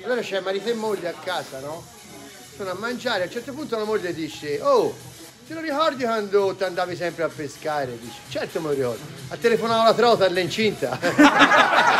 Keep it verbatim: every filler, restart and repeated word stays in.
Allora c'è marito e moglie a casa, no? Sono a mangiare, a un certo punto la moglie dice: oh, te lo ricordi quando ti andavi sempre a pescare? Dice: certo me lo ricordo. Ha telefonato la trota all'incinta.